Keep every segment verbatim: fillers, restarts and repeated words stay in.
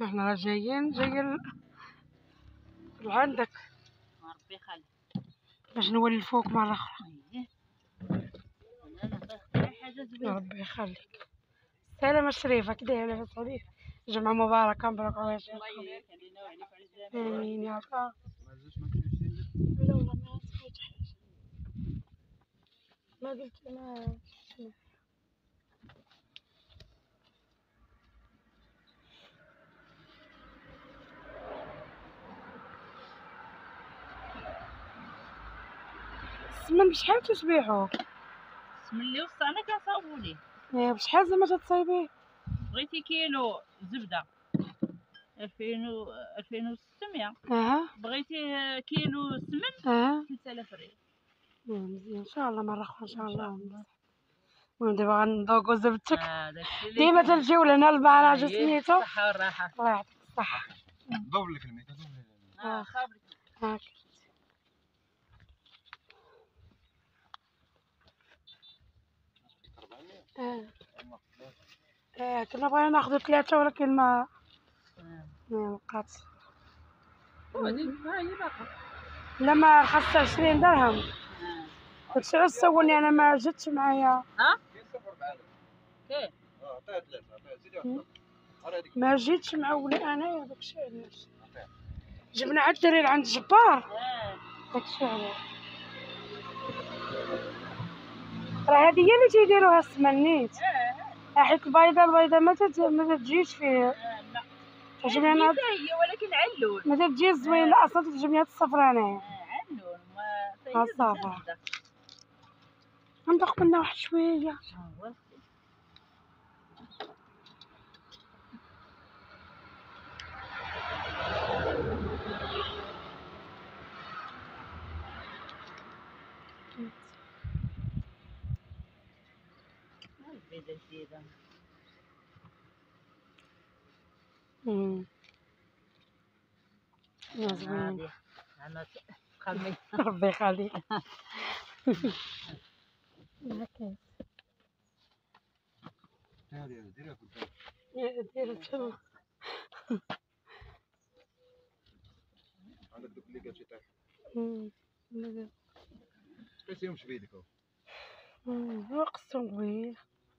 احنا راه جايين جايين لعندك. ربي يخليك باش نولفوك مرة أخرى. انا حاجة زوينة. ربي يخليك. سلام شريفة كدا لاباس عليك؟ جمعة مباركة مبروك عليك. آمين يا رب. لا والله ما سويت حاجة. ما قلت ما السمن بشحال تتبيعو؟ السمن اللي وصلنا كنصاوبو ليه. ايه بشحال زعما تتصايبيه؟ بغيتي كيلو زبدة ألفين و ألفين وستمية. اها. بغيتي كيلو سمن اها ثلاثة آلاف ريال. مزيان ان شاء الله مرة أخرى ان شاء الله. المهم دابا غنذوقو زبدتك. اه داكشي اللي ديما تنجيو لهنا البراج سميتو. الصحة والراحة. الله يعطيك الصحة. دوبل لك الميكا دوبل لك. اه صابري. هاك. اه اه كنا بغينا ناخدو ثلاثة ولكن ما ما بقات. لا ما خاصها عشرين درهم. داكشي علاش سولني انا ما جاتش معايا. ها؟ كيف؟ اه عطيها ثلاثة عطيها زيدي عطيها. ما جيتش معولي انايا داكشي علاش. جبنا عاد الدراري عند جبار. داكشي علاش. راه هادي هي اللي تيديروها السمن نيت. حيت البيضة البيضة ما تت... ما تجيش فيه. لا تعجبني انا هي ولكن علون. ما تجي زوين. لا اصلا تعجبني هاد الصفرا انايا. علون ما ها الصفرا غندوق منها واحد شوية. البيضة جديدة. امم يا زوين. أنا خميت. ربي يخليك. هكا ديريها ديريها قدام. يا ديرها تما. عندك دوك اللي قال شي تاع. امم قيسيهمش بيدك اهو. امم وقصهم طويل.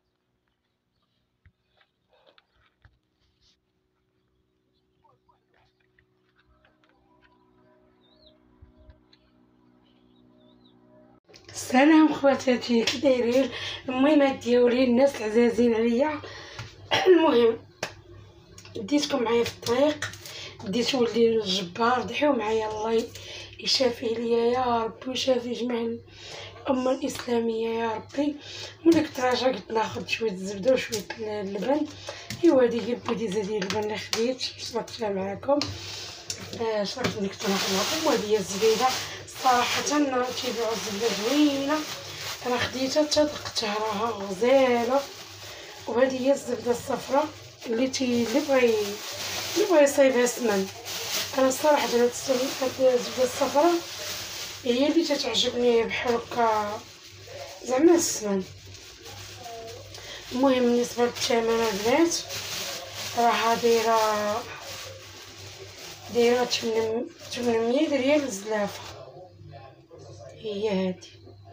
السلام خواتاتي كي دايرين؟ المهم هاد ديالي الناس العزازين عليا. المهم ديتكم معايا في الطريق، ديت ولدي الجبار دحيو معايا الله يشافيه ليا يا ربي ويشافي جميع الامه الاسلاميه يا ربي. ملي كنت راجعه قلت ناخذ شويه الزبده وشويه اللبن. ايوا هادي هي البوديزه ديال اللبن اللي خديت شربتها معاكم. آه شربت ديك الطناخ معاكم. وهادي هي الزبيده صراحه تيبيعو الزبده زوينه. انا خديتها تدقتها راها غزاله. وهذه هي الزبده الصفراء اللي تي اللي بغى اللي بغى يصايبها سمن. انا الصراحه هاد الزبده الصفراء هي اللي تتعجبني بحال هكا زعما السمن. المهم بالنسبه للثمن البنات راها دايره دايره ثمنمية ريال الزلافه. هي هادي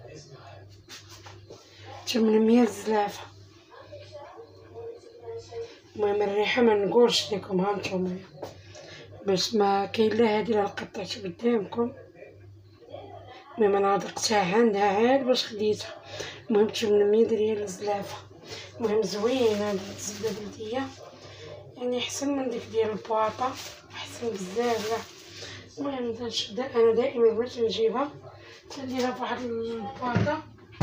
ثمنمية الزلافه. المهم الريحه ما نقولش لكم ها نتوما باش ما كاين لا هادي لا قطعت قدامكم. المهم انا ذقتها عندها عاد باش خديتها. المهم ثمنمية ريال الزلافه. المهم زوينه هاد الزبده بلديه يعني احسن من ديك ديال البواطه احسن بزاف كاع. المهم تنشد انا دائما باش نجيبها تنديرها فواحد البواطه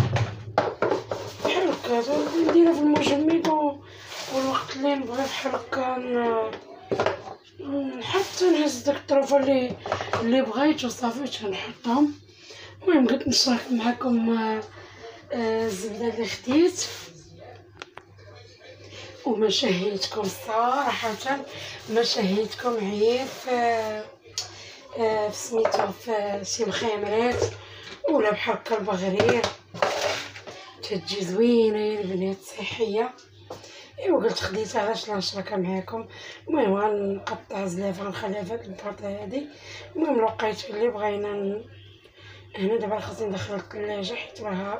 بحال هكا نديرها في المجمد. والوقت اللي نبغي بحال هكا نحط نهز داك الطروفه اللي اللي بغيت وصافي تنحطهم. المهم قلت نشارك معكم الزبده اللي خديت وما شهيتكم صراحه. ما شهيتكم غير في في سميتو في شي مخيمرات ولا بحال هكا البغرير تتجي زوينه يا البنات صحيه. ايوا قلت خديتها علاش لا نشاركها معاكم. المهم غنقطع زلافه غنخليها في هاد البلاطه هادي. المهم لقيت اللي بغينا ن... هنا دابا خاصني ندخل الثلاجه حيت راها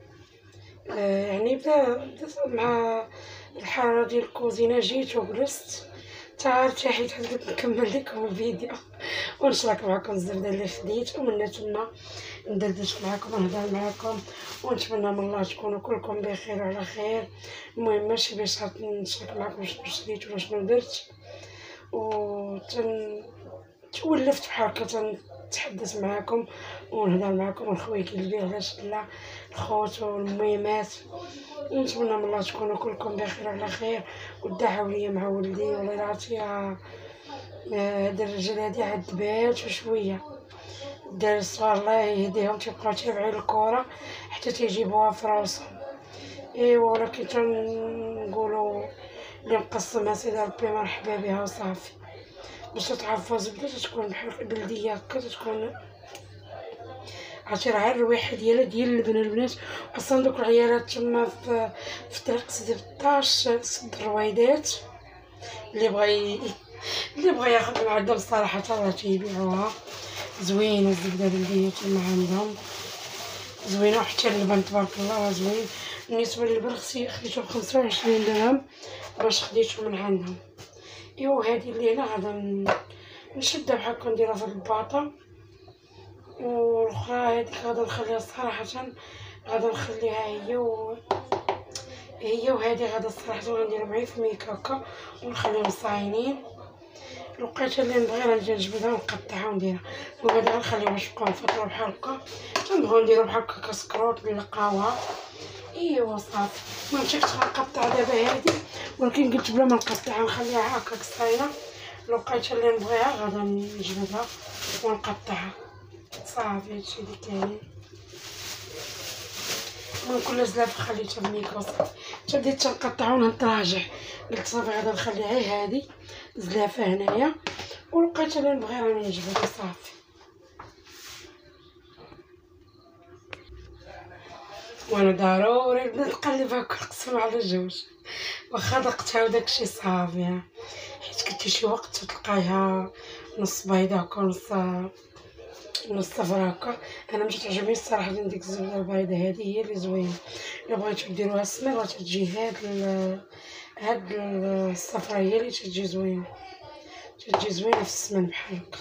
آه يعني بدا مع الحراره ديال الكوزينه جيت وجلست تا ارتحيت حيت قلت نكمل لكم الفيديو ونشارك معكم الزبده اللي خديت ومن تما ندردش معكم ونهضر معكم ونتمنى من الله تكونوا كلكم بخير وعلى خير. المهم ماشي باش نشارك معكم شنو شريت ولا شنو درت و تن تولفت بحال هكا تنتحدث معكم ونهضر معكم ونخوي قلبي علاش لا الخوت والميمات. ونتمنى من الله تكونوا كلكم بخير وعلى خير ودعوا ليا مع ولدي والله عرفتيها هاد الرجال هادي عذبات شويه الدراري الصغار الله يهديهم تيبقاو تابعين الكره حتى تيجيبوها في راسهم. ايوا ولكن تنقولوا اللي مقسمه سيدي ربي مرحبا بها وصافي باش تعرفوا زبده تكون بحال بلديه هكا تكون عرفتي راه الروايحه ديالها ديال البنات البنات اصلا دوك العيالات تما في في طريق سيدي بطاش سد الرويدات اللي بغى اللي بغى ياخذ من عندهم صراحه راه تيبيعوها زوينه الزبده بلديه تما عندهم زوينه وحتى اللبن تبارك الله راه زوين. بالنسبه للبن خديتو بخمسة وعشرين درهم باش خديتو من عندهم. ايوا هادي اللي هنا غادا نشدها بحال هكا نديرها في الباطه والاخرى هاديك غادا نخليها صراحه غادا نخليها هي و هي وهادي غادا صراحه غندير معايا في ميك هكا ونخليهم صاينين. لقيت اللي نبغي غنجي نجبدها ونقطعها ونديرها وهادي غنخليهم يشبقوا نفطروا بحال هكا تنبغيو نديرو بحال هكا كسكروط بالقهوه. ايوا صافي المهم شفت غنقطع دابا هادي ولكن قلت بلا ما نقطعها نخليها هكاك صاينه. لقيت اللي نبغيها غادا نجبدها ونقطعها صافي هادشي اللي كاين. المهم كل زلافه خليتها بميكا وصافي حتى بديت تنقطعها ونتراجع قلت صافي غادا نخلي غير هادي زلافه هنايا ولقيت اللي نبغي راني نجبدها صافي. وانا ضروري نبدا نقلب هكا نقسم على جوج واخا دقتها وداكشي صافي حيت كنتي شي وقت تلقايها نص بيضه هكا نص نص صفرا هكا. انا مشيت تعجبني الصراحه ديك الزبده البيضه هذه هي اللي زوينه. الا بغيتو ديروها سمير تجي هاد هاد الصفرا هي اللي تجي زوينه تجي زوينه في السمن بحال هكا.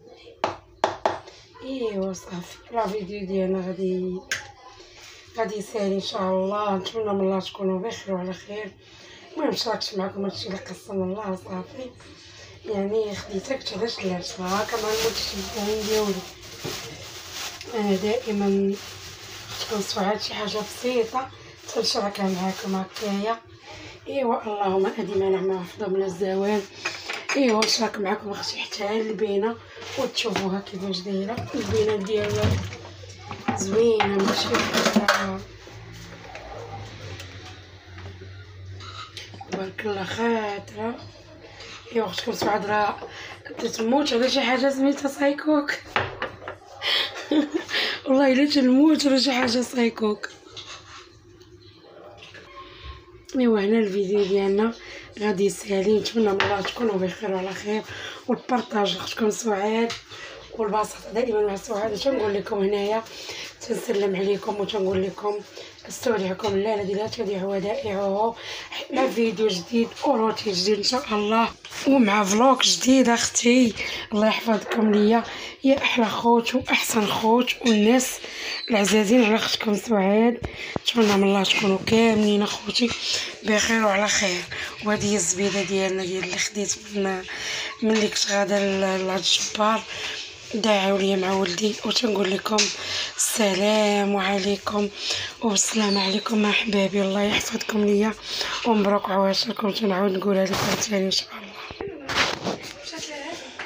ايوا صافي لا فيديو ديالنا غادي غادي يسهل ان شاء الله. نتمنى من الله تكونوا بخير وعلى خير. المهم شاركت معكم هادشي اللي قسم الله صافي يعني خديتها قلت علاش لا هكا ما نموتش الدهن ديالي. انا دائما تكون سعاد شي حاجه بسيطه تنشاركها معكم هكايا. ايوا اللهم اديم نعمه وحفظه من الزوال. ايوا نشارك معكم اختي حتى البينه وتشوفوها كيفاش دايره البينه ديالها زوينه ماشي حاجه تبارك الله خاطره. ايوا اختكم سعاد راه تتموت على شي حاجه سميتها سايكوك والله الا تنموت على شي حاجه سايكوك. ايوا هنا الفيديو ديالنا غادي يسالي. نتمنى من الله تكونوا بخير وعلى خير والبارطاج اختكم سعاد والبساطه دائما مع سعاد. تنقول لكم هنايا تنسلم عليكم وتنقول لكم استودعكم الله الذي لا تضيع ودائعه مع فيديو جديد وروتين جديد ان شاء الله ومع فلوق جديد اختي. الله يحفظكم ليا يا احلى خوت واحسن خوت والناس العزازين على اختكم سعاد. نتمنى من الله تكونوا كاملين اخوتي بخير وعلى خير. وهذه هي الزبيده ديالنا ديال اللي خديت من ملي كنت غادا لهاد الجبار دعاو لي مع ولدي وتنقول لكم السلام عليكم والسلام عليكم احبابي. الله يحفظكم ليا ومبروك عواشركم. تنعاود نقولها لكم ثاني ان شاء الله.